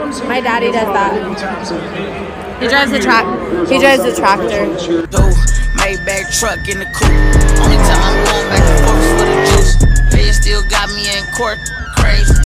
My daddy does that. He drives the tractor. Maybach truck in the coupe. Only time I'm going back and forth is for the juice. They still got me in court. Crazy.